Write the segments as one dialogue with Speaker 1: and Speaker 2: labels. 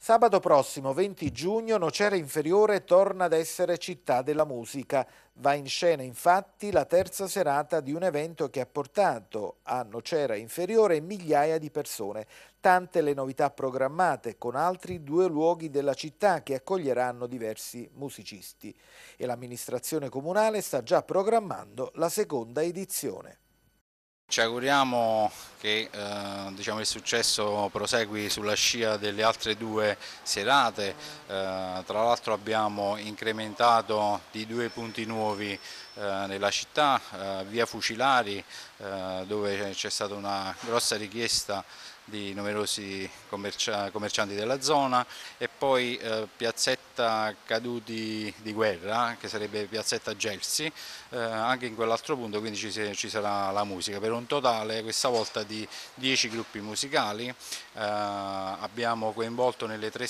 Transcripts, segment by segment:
Speaker 1: Sabato prossimo, 20 giugno, Nocera Inferiore torna ad essere città della musica. Va in scena infatti la terza serata di un evento che ha portato a Nocera Inferiore migliaia di persone. Tante le novità programmate, con altri due luoghi della città che accoglieranno diversi musicisti. E l'amministrazione comunale sta già programmando la seconda edizione.
Speaker 2: Ci auguriamo che il successo prosegui sulla scia delle altre due serate. Tra l'altro abbiamo incrementato di 2 punti nuovi nella città, via Fucilari, dove c'è stata una grossa richiesta di numerosi commercianti della zona, e poi piazzetta Caduti di Guerra, che sarebbe piazzetta Gelsi, anche in quell'altro punto, quindi ci sarà la musica per un totale questa volta di 10 gruppi musicali. Abbiamo coinvolto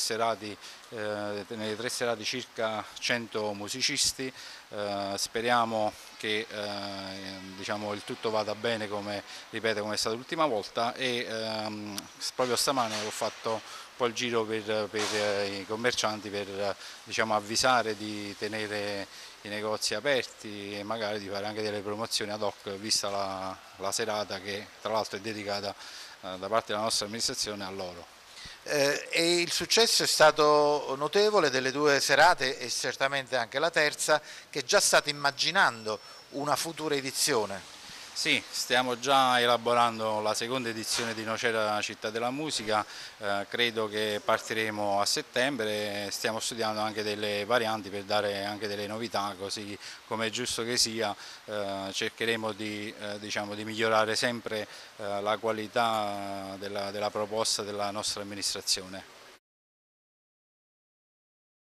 Speaker 2: nelle tre serate circa 100 musicisti. Speriamo che il tutto vada bene, come è stato l'ultima volta, e proprio stamane ho fatto un po' il giro per i commercianti per avvisare di tenere i negozi aperti e magari di fare anche delle promozioni ad hoc, vista la serata che tra l'altro è dedicata da parte della nostra amministrazione a loro.
Speaker 1: E il successo è stato notevole delle due serate e certamente anche la terza, che già state immaginando una futura edizione.
Speaker 2: Sì, stiamo già elaborando la seconda edizione di Nocera Città della Musica. Credo che partiremo a settembre, stiamo studiando anche delle varianti per dare anche delle novità, così come è giusto che sia. Cercheremo di migliorare sempre la qualità della proposta della nostra amministrazione.